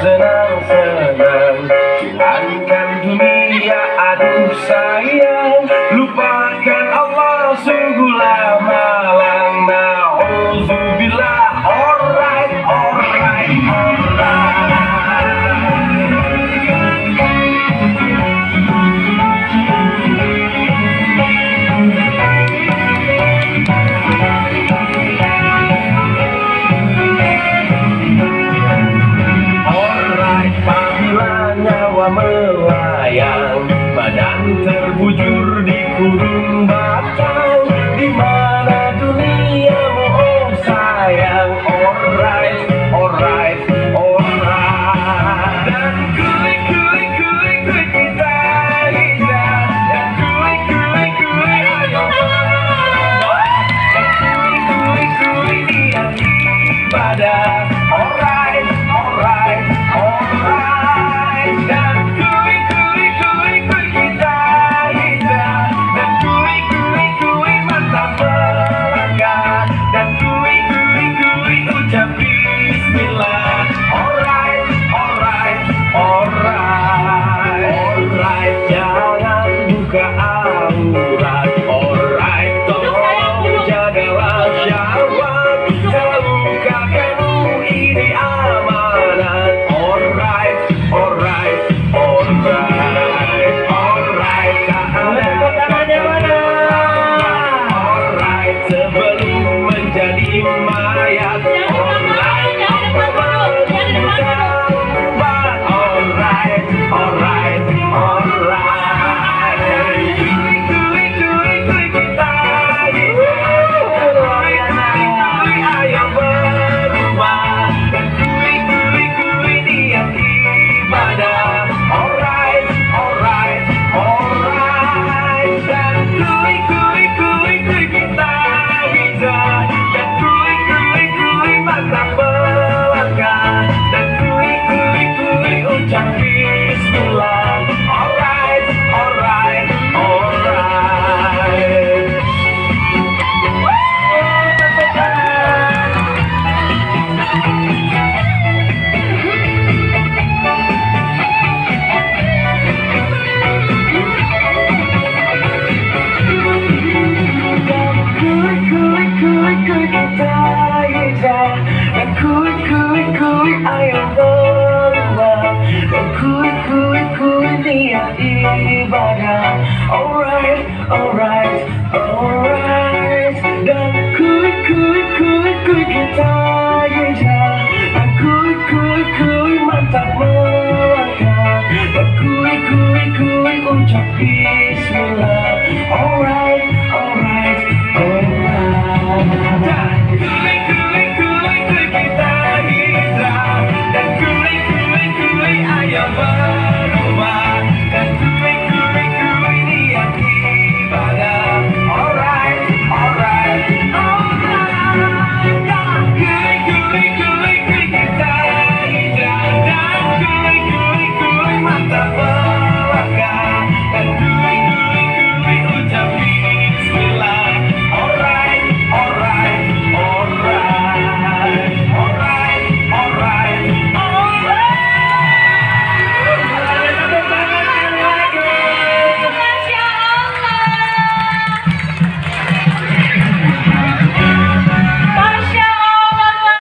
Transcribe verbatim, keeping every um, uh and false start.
senang-senang, tinggalkan dunia aduh sayang, lupakan Allah sungguh lama lang. Nauzubillah. Alright, alright, alright. Melayang, badan terbujur di kurung batang, di mana duniamu oh sayang. Alright, alright, alright. Dan kulik, kulik, kulik, kulik kita hijau, dan kulik, kulik, kulik ayo berbuat, dan kulik, kulik, kulik niat ibadah. Alright, alright, alright. Dan sebelum menjadi mayat, alright, alright, alright, alright. Kulik, kulik, kulik, kulik kita ayo berubah, dan kulik, kulik, kulik niat ibadah. Alright, alright, alright. Dan kulik, kulik, kulik, kulik kita dan kulik, kulik, kulik mata pelanggan, dan kulik, kulik, kulik ucap bismillah. Alright, alright, alright. Dan kulik, kulik, kulik ayo berubah, dan kulik, kulik, kulik niat ibadah. Alright, alright, alright.